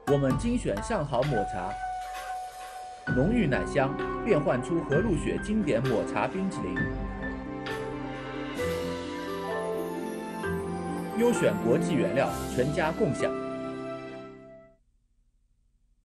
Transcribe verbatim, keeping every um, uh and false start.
我们精选上好抹茶，浓郁奶香，变换出和路雪经典抹茶冰淇淋。优选国际原料，全家共享。